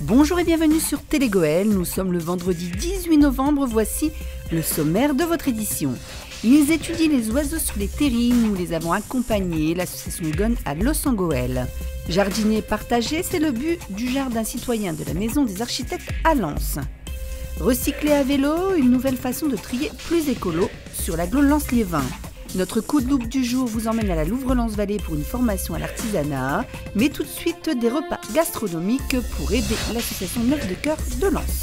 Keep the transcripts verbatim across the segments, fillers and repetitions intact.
Bonjour et bienvenue sur Télégoël, nous sommes le vendredi dix-huit novembre, voici le sommaire de votre édition. Ils étudient les oiseaux sur les terrines, nous les avons accompagnés, l'association Gon à Losangoël. Jardiner partagé, c'est le but du jardin citoyen de la Maison des Architectes à Lens. Recycler à vélo, une nouvelle façon de trier plus écolo sur l'agglo Lens-Liévin. Notre coup de loupe du jour vous emmène à la Louvre-Lens-Vallée pour une formation à l'artisanat, mais tout de suite des repas gastronomiques pour aider l'association Neuf de Cœur de Lens.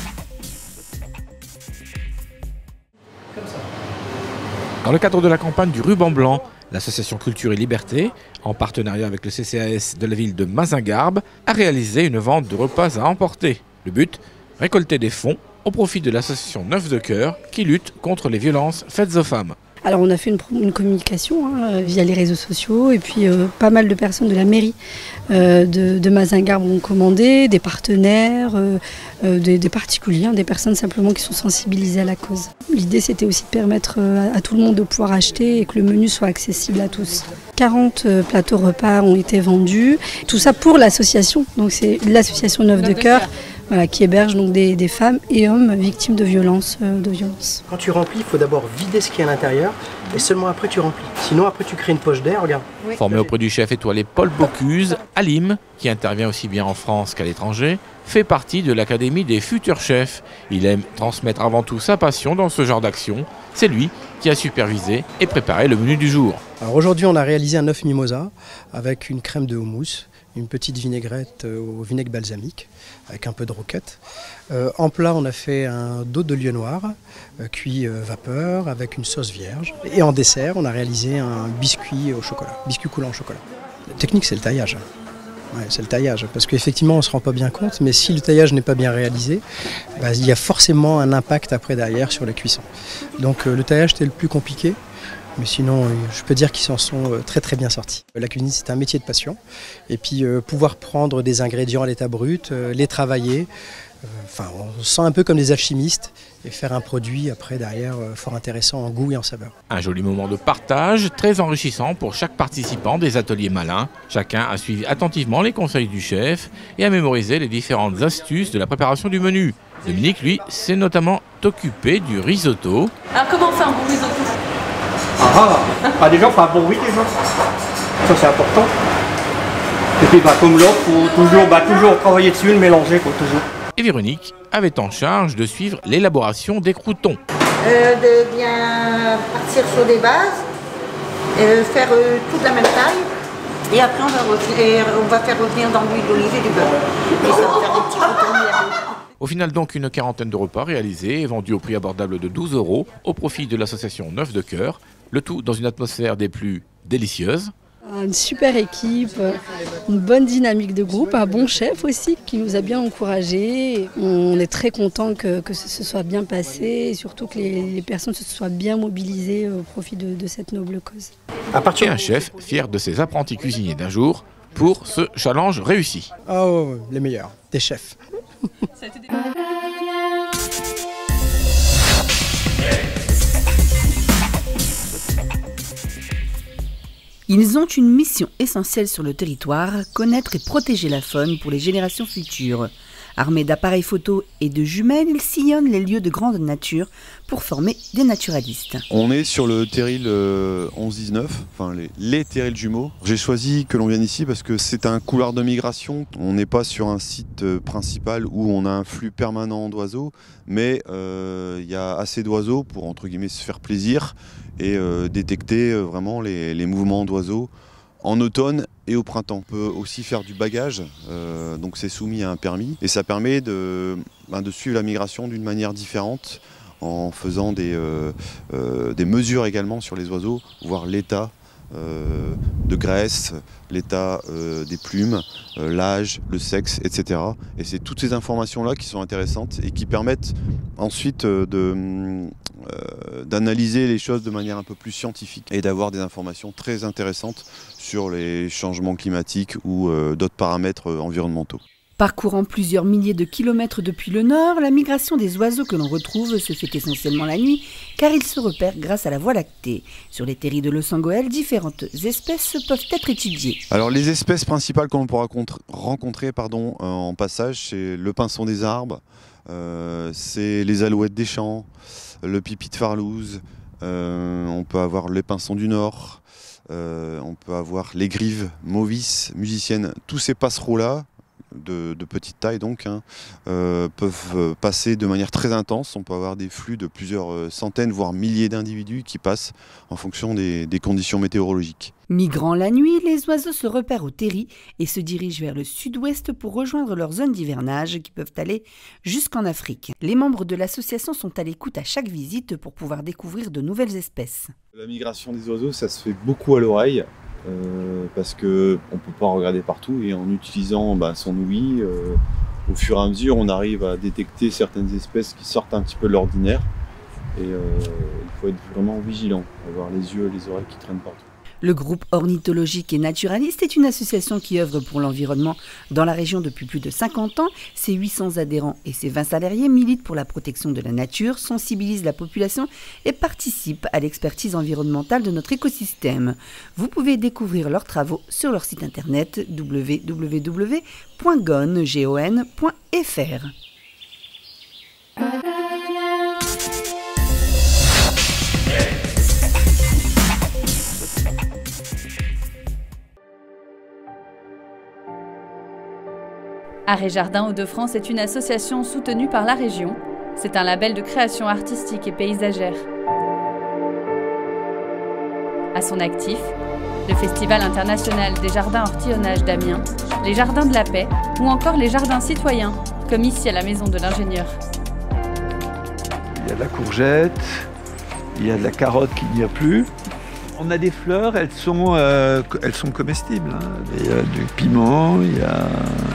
Dans le cadre de la campagne du Ruban Blanc, l'association Culture et Liberté, en partenariat avec le C C A S de la ville de Mazingarbe, a réalisé une vente de repas à emporter. Le but, récolter des fonds au profit de l'association Neuf de Cœur qui lutte contre les violences faites aux femmes. Alors on a fait une, une communication hein, via les réseaux sociaux et puis euh, pas mal de personnes de la mairie euh, de, de Mazingarbe ont commandé, des partenaires, euh, euh, des, des particuliers, hein, des personnes simplement qui sont sensibilisées à la cause. L'idée c'était aussi de permettre euh, à tout le monde de pouvoir acheter et que le menu soit accessible à tous. quarante euh, plateaux repas ont été vendus, tout ça pour l'association, donc c'est l'association Neuf de Cœur. Voilà, qui héberge donc des, des femmes et hommes victimes de violences, euh, de violences. Quand tu remplis, il faut d'abord vider ce qu'il y a à l'intérieur et seulement après tu remplis. Sinon après tu crées une poche d'air, regarde. Oui. Formé auprès du chef étoilé Paul Bocuse, Alim, qui intervient aussi bien en France qu'à l'étranger, fait partie de l'Académie des futurs chefs. Il aime transmettre avant tout sa passion dans ce genre d'action. C'est lui qui a supervisé et préparé le menu du jour. Alors aujourd'hui on a réalisé un œuf mimosa avec une crème de houmous, une petite vinaigrette au vinaigre balsamique avec un peu de roquette. Euh, en plat, on a fait un dos de lieu noir, euh, cuit euh, vapeur avec une sauce vierge. Et en dessert, on a réalisé un biscuit au chocolat, biscuit coulant au chocolat. La technique, c'est le taillage. Ouais, c'est le taillage, parce qu'effectivement, on ne se rend pas bien compte, mais si le taillage n'est pas bien réalisé, bah, il y a forcément un impact après derrière sur la cuisson. Donc euh, le taillage, c'était le plus compliqué. Mais sinon, je peux dire qu'ils s'en sont très très bien sortis. La cuisine, c'est un métier de passion. Et puis euh, pouvoir prendre des ingrédients à l'état brut, euh, les travailler, euh, enfin, on se sent un peu comme des alchimistes et faire un produit après derrière euh, fort intéressant en goût et en saveur. Un joli moment de partage, très enrichissant pour chaque participant des ateliers malins. Chacun a suivi attentivement les conseils du chef et a mémorisé les différentes astuces de la préparation du menu. Dominique, lui, s'est notamment occupé du risotto. Alors comment on fait un bon risotto ? Ah, ah, déjà, il faut un bon riz déjà. Ça, c'est important. Et puis, bah, comme l'autre, il faut toujours, bah, toujours travailler dessus, le mélanger, quoi, toujours. Et Véronique avait en charge de suivre l'élaboration des croûtons. Euh, de bien partir sur des bases, euh, faire euh, toute la même taille. Et après, on va, revenir, on va faire revenir dans l'huile d'olive et du beurre. Et ça va faire des petits croûtons. Au final donc une quarantaine de repas réalisés et vendus au prix abordable de douze euros au profit de l'association Neuf de Cœur, le tout dans une atmosphère des plus délicieuses. Une super équipe, une bonne dynamique de groupe, un bon chef aussi qui nous a bien encouragés. On est très content que, que ce soit bien passé et surtout que les, les personnes se soient bien mobilisées au profit de, de cette noble cause. Et un chef fier de ses apprentis cuisiniers d'un jour pour ce challenge réussi. Oh, les meilleurs, des chefs. Ils ont une mission essentielle sur le territoire, connaître et protéger la faune pour les générations futures. Armés d'appareils photo et de jumelles, ils sillonnent les lieux de grande nature pour former des naturalistes. On est sur le terril euh, onze dix-neuf, enfin les, les terrils jumeaux. J'ai choisi que l'on vienne ici parce que c'est un couloir de migration. On n'est pas sur un site euh, principal où on a un flux permanent d'oiseaux, mais il euh, y a assez d'oiseaux pour entre guillemets se faire plaisir et euh, détecter euh, vraiment les, les mouvements d'oiseaux en automne et au printemps. On peut aussi faire du bagage, euh, donc c'est soumis à un permis et ça permet de, ben, de suivre la migration d'une manière différente en faisant des, euh, euh, des mesures également sur les oiseaux, voir l'état euh, de graisse, l'état euh, des plumes, euh, l'âge, le sexe, et cetera. Et c'est toutes ces informations-là qui sont intéressantes et qui permettent ensuite euh, de... Euh, d'analyser les choses de manière un peu plus scientifique et d'avoir des informations très intéressantes sur les changements climatiques ou euh, d'autres paramètres environnementaux. Parcourant plusieurs milliers de kilomètres depuis le nord, la migration des oiseaux que l'on retrouve se fait essentiellement la nuit, car ils se repèrent grâce à la Voie lactée. Sur les terris de Losangoël, différentes espèces peuvent être étudiées. Alors les espèces principales que l'on pourra rencontrer pardon, en passage, c'est le pinson des arbres, euh, c'est les alouettes des champs, le pipi de farlouse, euh, on peut avoir les pinsons du nord, euh, on peut avoir les grives, mauvisses, musiciennes, tous ces passereaux-là, De, de petite taille donc, hein, euh, peuvent passer de manière très intense. On peut avoir des flux de plusieurs centaines, voire milliers d'individus qui passent en fonction des, des conditions météorologiques. Migrant la nuit, les oiseaux se repèrent au terri et se dirigent vers le sud-ouest pour rejoindre leur zone d'hivernage qui peuvent aller jusqu'en Afrique. Les membres de l'association sont à l'écoute à chaque visite pour pouvoir découvrir de nouvelles espèces. La migration des oiseaux, ça se fait beaucoup à l'oreille. Euh, parce qu'on ne peut pas regarder partout et en utilisant bah, son ouïe, euh, au fur et à mesure on arrive à détecter certaines espèces qui sortent un petit peu de l'ordinaire et euh, il faut être vraiment vigilant, avoir les yeux et les oreilles qui traînent partout. Le groupe ornithologique et naturaliste est une association qui œuvre pour l'environnement dans la région depuis plus de cinquante ans. Ses huit cents adhérents et ses vingt salariés militent pour la protection de la nature, sensibilisent la population et participent à l'expertise environnementale de notre écosystème. Vous pouvez découvrir leurs travaux sur leur site internet w w w point gon point f r. Arrêt Jardin Hauts-de-France est une association soutenue par la région. C'est un label de création artistique et paysagère. À son actif, le Festival international des jardins ortillonnage d'Amiens, les Jardins de la Paix ou encore les jardins citoyens, comme ici à la Maison de l'Ingénieur. Il y a de la courgette, il y a de la carotte qui n'y a plus. On a des fleurs, elles sont, euh, elles sont comestibles. Hein. Il y a du piment, il y a...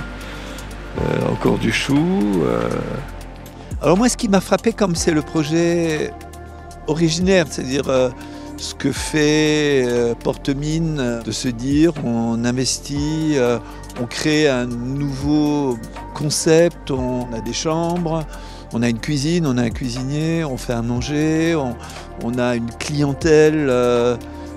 Euh, encore du chou. Euh... Alors moi, ce qui m'a frappé, comme c'est le projet originaire, c'est-à-dire euh, ce que fait euh, Portemine, euh, de se dire on investit, euh, on crée un nouveau concept, on a des chambres, on a une cuisine, on a un cuisinier, on fait à manger, on, on a une clientèle euh,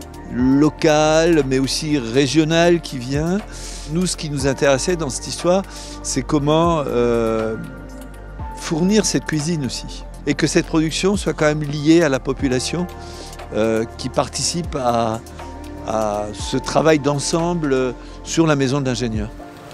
locale, mais aussi régionale qui vient. Nous, ce qui nous intéressait dans cette histoire, c'est comment euh, fournir cette cuisine aussi. Et que cette production soit quand même liée à la population euh, qui participe à, à ce travail d'ensemble sur la maison d'ingénieur.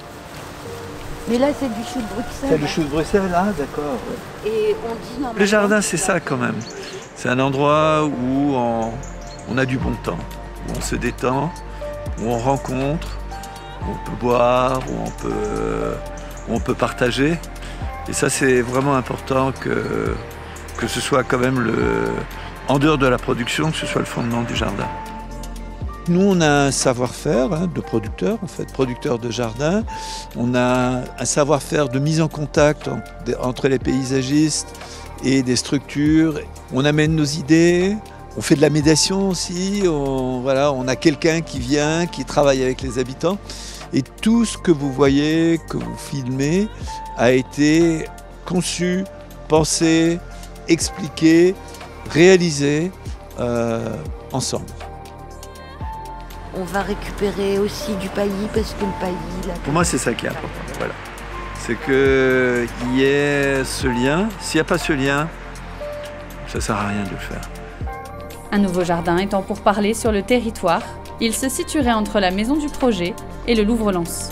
Mais là, c'est du chou de Bruxelles. C'est du chou de Bruxelles, ah d'accord. Ouais. Et on dit normalement... Le jardin, c'est ça quand même. C'est un endroit où on, on a du bon temps, où on se détend, où on rencontre, où on peut boire, où on peut, où on peut partager. Et ça, c'est vraiment important que, que ce soit quand même, le, en dehors de la production, que ce soit le fondement du jardin. Nous, on a un savoir-faire hein, de producteurs, en fait, producteurs de jardin. On a un savoir-faire de mise en contact en, de, entre les paysagistes et des structures. On amène nos idées. On fait de la médiation aussi, on, voilà, on a quelqu'un qui vient, qui travaille avec les habitants. Et tout ce que vous voyez, que vous filmez, a été conçu, pensé, expliqué, réalisé euh, ensemble. On va récupérer aussi du paillis parce que le paillis... Là, Pour moi, c'est ça qui est important. Voilà. C'est qu'il y ait ce lien. S'il n'y a pas ce lien, ça ne sert à rien de le faire. Un nouveau jardin étant pour parler sur le territoire, il se situerait entre la maison du projet et le Louvre-Lens.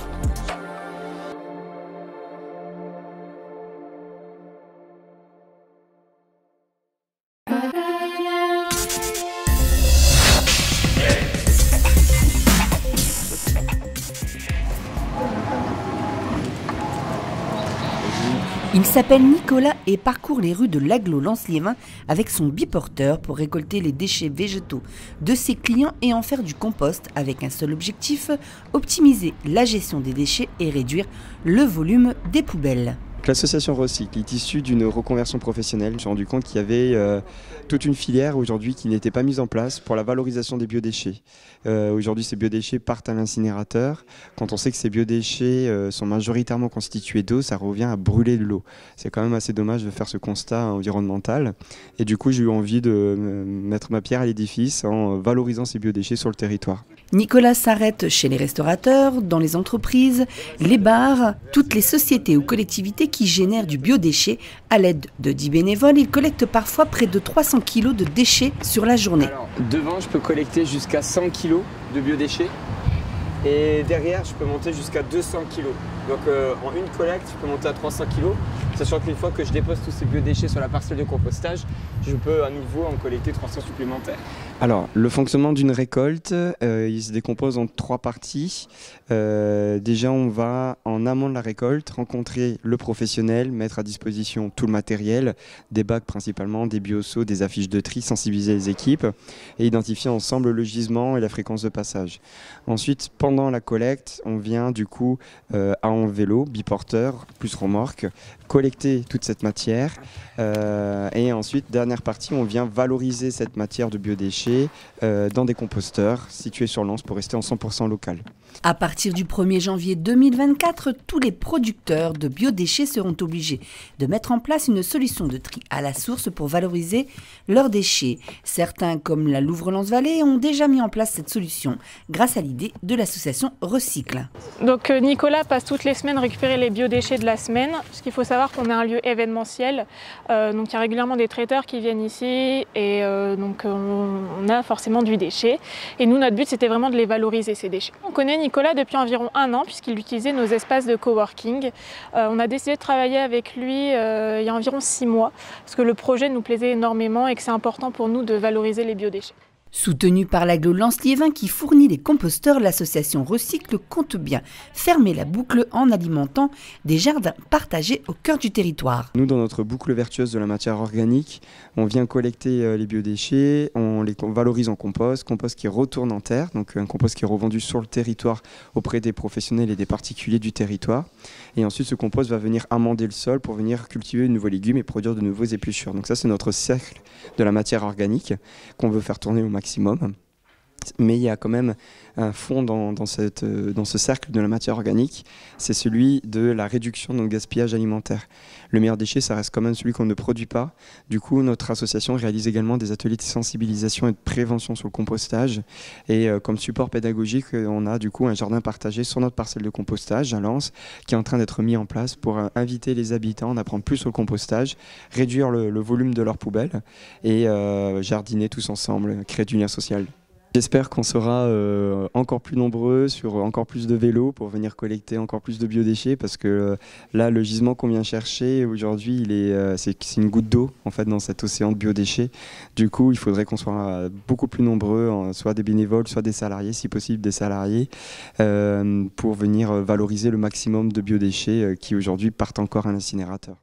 Il s'appelle Nicolas et parcourt les rues de l'Aglo-Lens-Liévin avec son biporteur pour récolter les déchets végétaux de ses clients et en faire du compost avec un seul objectif, optimiser la gestion des déchets et réduire le volume des poubelles. Donc l'association Recycle est issue d'une reconversion professionnelle. Je me suis rendu compte qu'il y avait euh, toute une filière aujourd'hui qui n'était pas mise en place pour la valorisation des biodéchets. Euh, aujourd'hui, ces biodéchets partent à l'incinérateur. Quand on sait que ces biodéchets euh, sont majoritairement constitués d'eau, ça revient à brûler de l'eau. C'est quand même assez dommage de faire ce constat environnemental. Et du coup, j'ai eu envie de euh, mettre ma pierre à l'édifice en valorisant ces biodéchets sur le territoire. Nicolas s'arrête chez les restaurateurs, dans les entreprises, les bars, toutes les sociétés ou collectivités qui génèrent du biodéchet. À l'aide de dix bénévoles, il collecte parfois près de trois cents kilos de déchets sur la journée. Alors, devant, je peux collecter jusqu'à cent kilos de biodéchets. Et derrière, je peux monter jusqu'à deux cents kilos. Donc euh, en une collecte, je peux monter à trois cents kilos. Sachant qu'une fois que je dépose tous ces biodéchets sur la parcelle de compostage, je peux à nouveau en collecter trois cents supplémentaires. Alors, le fonctionnement d'une récolte, euh, il se décompose en trois parties. Euh, déjà, on va en amont de la récolte rencontrer le professionnel, mettre à disposition tout le matériel, des bacs principalement, des bioseaux, des affiches de tri, sensibiliser les équipes et identifier ensemble le gisement et la fréquence de passage. Ensuite, pendant la collecte, on vient du coup euh, à en vélo, biporteur, plus remorque, collecter toute cette matière euh, et ensuite, dernière partie, on vient valoriser cette matière de biodéchets euh, dans des composteurs situés sur Lens pour rester en cent pour cent local. À partir du premier janvier deux mille vingt-quatre, tous les producteurs de biodéchets seront obligés de mettre en place une solution de tri à la source pour valoriser leurs déchets. Certains, comme la Louvre-Lens-Vallée, ont déjà mis en place cette solution grâce à l'idée de l'association Recycle. Donc Nicolas passe toutes les semaines récupérer les biodéchets de la semaine, parce qu'il faut savoir qu'on est un lieu événementiel. Euh, donc il y a régulièrement des traiteurs qui viennent ici et euh, donc on, on a forcément du déchet. Et nous, notre but, c'était vraiment de les valoriser, ces déchets. On connaît Nicolas depuis environ un an puisqu'il utilisait nos espaces de coworking. Euh, on a décidé de travailler avec lui euh, il y a environ six mois parce que le projet nous plaisait énormément et que c'est important pour nous de valoriser les biodéchets. Soutenue par l'agglo Lens-Liévin qui fournit les composteurs, l'association Recycle compte bien fermer la boucle en alimentant des jardins partagés au cœur du territoire. Nous, dans notre boucle vertueuse de la matière organique, on vient collecter les biodéchets, on les valorise en compost, compost qui retourne en terre, donc un compost qui est revendu sur le territoire auprès des professionnels et des particuliers du territoire. Et ensuite, ce compost va venir amender le sol pour venir cultiver de nouveaux légumes et produire de nouveaux épluchures. Donc ça, c'est notre cercle de la matière organique qu'on veut faire tourner au maximum. Mais il y a quand même un fond dans, dans, cette, dans ce cercle de la matière organique, c'est celui de la réduction de notre gaspillage alimentaire. Le meilleur déchet, ça reste quand même celui qu'on ne produit pas. Du coup, notre association réalise également des ateliers de sensibilisation et de prévention sur le compostage. Et euh, comme support pédagogique, on a du coup un jardin partagé sur notre parcelle de compostage à Lens, qui est en train d'être mis en place pour euh, inviter les habitants à apprendre plus sur le compostage, réduire le, le volume de leurs poubelles et euh, jardiner tous ensemble, créer du lien social. J'espère qu'on sera euh, encore plus nombreux sur encore plus de vélos pour venir collecter encore plus de biodéchets parce que euh, là, le gisement qu'on vient chercher aujourd'hui, il est, euh, c'est, c'est une goutte d'eau en fait dans cet océan de biodéchets. Du coup, il faudrait qu'on soit beaucoup plus nombreux, hein, soit des bénévoles, soit des salariés, si possible des salariés, euh, pour venir valoriser le maximum de biodéchets euh, qui aujourd'hui partent encore à l'incinérateur.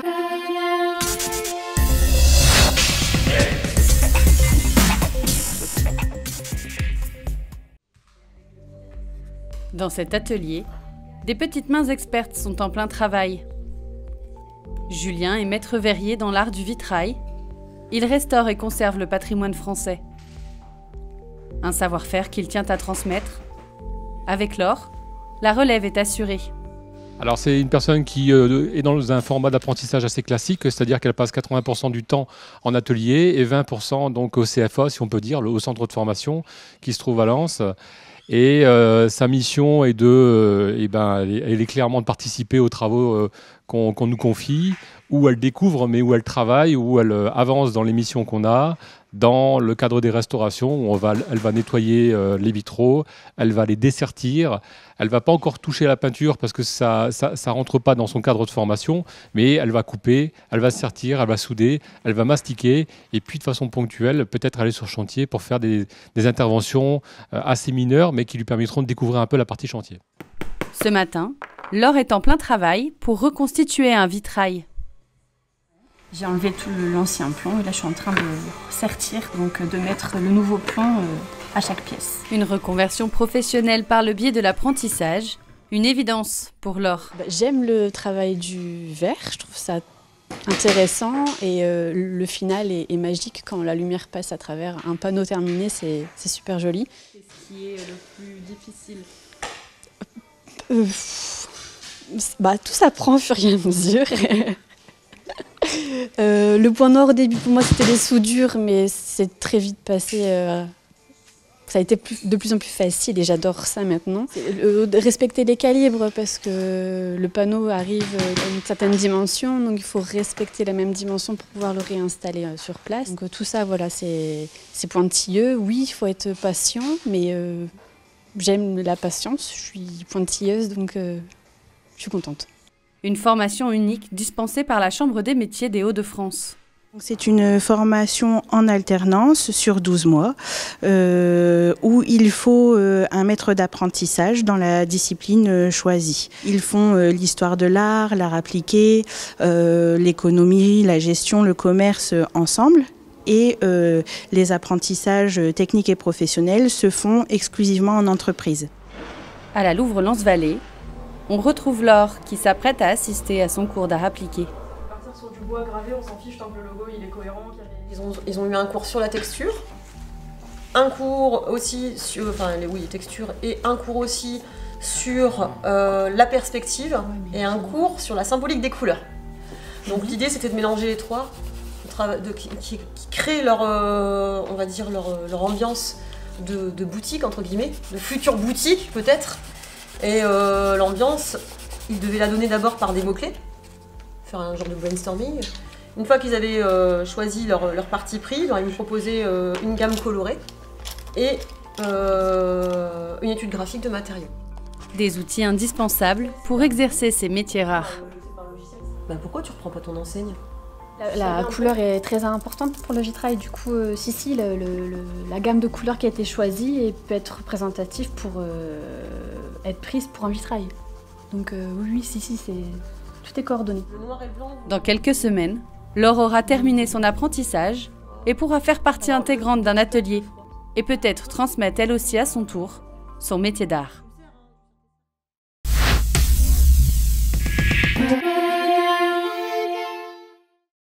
Dans cet atelier, des petites mains expertes sont en plein travail. Julien est maître verrier dans l'art du vitrail. Il restaure et conserve le patrimoine français. Un savoir-faire qu'il tient à transmettre. Avec Laure, la relève est assurée. Alors c'est une personne qui euh, est dans un format d'apprentissage assez classique, c'est-à-dire qu'elle passe quatre-vingts pour cent du temps en atelier et vingt pour cent donc au C F A, si on peut dire, le, au centre de formation qui se trouve à Lens. Et euh, sa mission est de, euh, eh ben, elle est clairement de participer aux travaux euh, qu'on, qu'on nous confie, où elle découvre, mais où elle travaille, où elle euh, avance dans les missions qu'on a, dans le cadre des restaurations, où on va, elle va nettoyer euh, les vitraux, elle va les dessertir, elle va pas encore toucher la peinture parce que ça, ça, ça rentre pas dans son cadre de formation, mais elle va couper, elle va sertir, elle va souder, elle va mastiquer, et puis de façon ponctuelle, peut-être aller sur chantier pour faire des, des interventions euh, assez mineures, mais qui lui permettront de découvrir un peu la partie chantier. Ce matin, Laure est en plein travail pour reconstituer un vitrail. J'ai enlevé tout l'ancien plan et là je suis en train de sertir, donc de mettre le nouveau plan à chaque pièce. Une reconversion professionnelle par le biais de l'apprentissage, Une évidence pour Laure. Bah, j'aime le travail du verre, je trouve ça intéressant et euh, le final est, est magique quand la lumière passe à travers un panneau terminé, c'est super joli. Qu'est-ce qui est le plus difficile? euh, bah, Tout s'apprend au fur et à mesure. euh, le point noir au début pour moi c'était les soudures, mais c'est très vite passé... Euh, Ça a été plus, de plus en plus facile et j'adore ça maintenant. Le, de respecter les calibres parce que le panneau arrive à une certaine dimension, donc il faut respecter la même dimension pour pouvoir le réinstaller sur place. Donc tout ça, voilà, c'est pointilleux. Oui, il faut être patient, mais euh, j'aime la patience. Je suis pointilleuse, donc euh, je suis contente. Une formation unique dispensée par la Chambre des métiers des Hauts-de-France. C'est une formation en alternance sur douze mois euh, où il faut euh, un maître d'apprentissage dans la discipline euh, choisie. Ils font euh, l'histoire de l'art, l'art appliqué, euh, l'économie, la gestion, le commerce euh, ensemble. Et euh, les apprentissages techniques et professionnels se font exclusivement en entreprise. À la Louvre-Lens-Vallée, on retrouve Laure qui s'apprête à assister à son cours d'art appliqué. Sur du bois gravé, on s'en fiche tant que le logo il est cohérent. Ils ont, ils ont eu un cours sur la texture, un cours aussi sur enfin, les, oui, les textures, et un cours aussi sur euh, la perspective, et un cours sur la symbolique des couleurs. Donc l'idée c'était de mélanger les trois, de, qui, qui, qui créent leur, euh, on va dire leur, leur ambiance de, de boutique, entre guillemets, de future boutique peut-être. Et euh, l'ambiance, ils devaient la donner d'abord par des mots-clés, faire un genre de brainstorming. Une fois qu'ils avaient euh, choisi leur, leur parti pris, ils nous proposaient euh, une gamme colorée et euh, une étude graphique de matériaux. Des outils indispensables pour exercer ces métiers rares. Bah pourquoi tu reprends pas ton enseigne? La, la couleur est très importante pour le vitrail, du coup, euh, si, si, le, le, le, la gamme de couleurs qui a été choisie et peut être représentative pour euh, être prise pour un vitrail. Donc euh, oui, oui, si, si, c'est... Tout est coordonné. Dans quelques semaines, Laure aura terminé son apprentissage et pourra faire partie intégrante d'un atelier et peut-être transmettre elle aussi à son tour son métier d'art.